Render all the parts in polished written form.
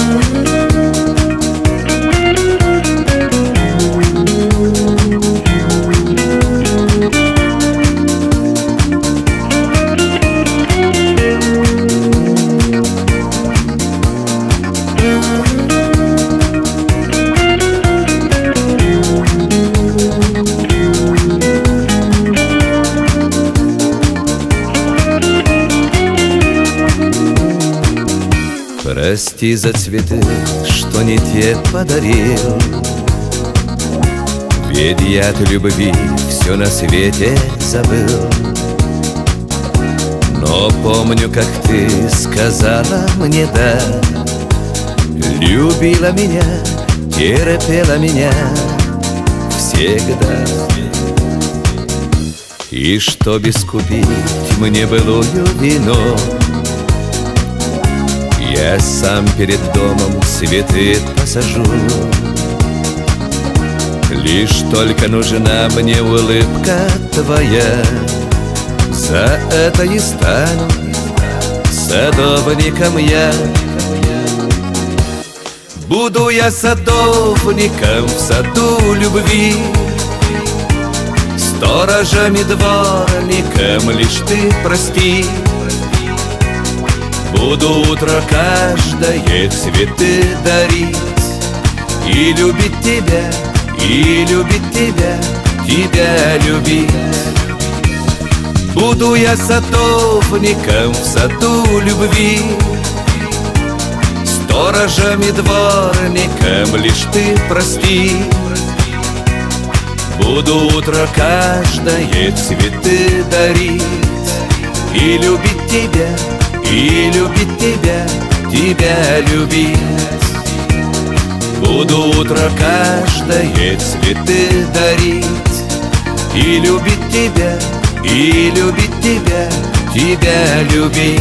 Прости за цветы, что не те подарил, ведь я от любви все на свете забыл. Но помню, как ты сказала мне «да», любила меня, терпела меня всегда. И чтоб искупить мне былую вину, я сам перед домом цветы посажу. Лишь только нужна мне улыбка твоя, за это и стану садовником я. Буду я садовником в саду любви, сторожем и дворником, лишь ты прости. Буду утро каждое цветы дарить и любить тебя, и любить тебя, тебя любить. Буду я садовником в саду любви, сторожем и дворником, лишь ты прости. Буду утро каждое цветы дарить и любить тебя, и любить тебя, тебя любить. Буду утро каждое цветы дарить и любить тебя, и любить тебя, тебя любить.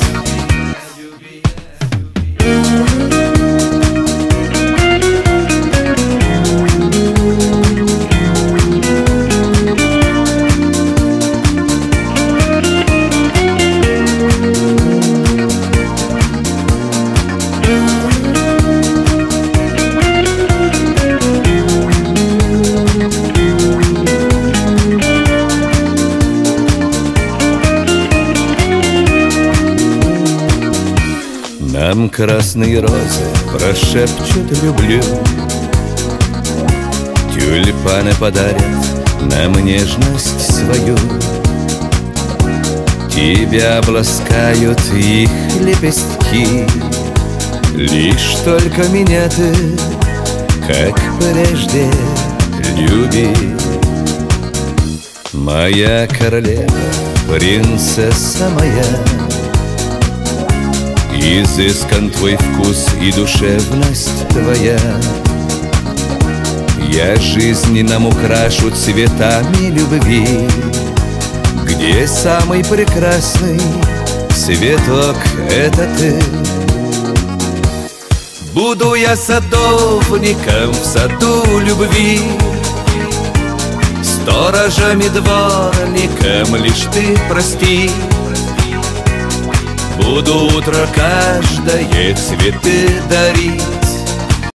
Нам красные розы прошепчут «люблю», тюльпаны подарят нам нежность свою. Тебя обласкают их лепестки, лишь только меня ты, как прежде, люби. Моя королева, принцесса моя, изыскан твой вкус и душевность твоя. Я жизнь нам украшу цветами любви, где самый прекрасный цветок — это ты. Буду я садовником в саду любви, сторожем и дворником, лишь ты прости. Буду утро каждое цветы дарить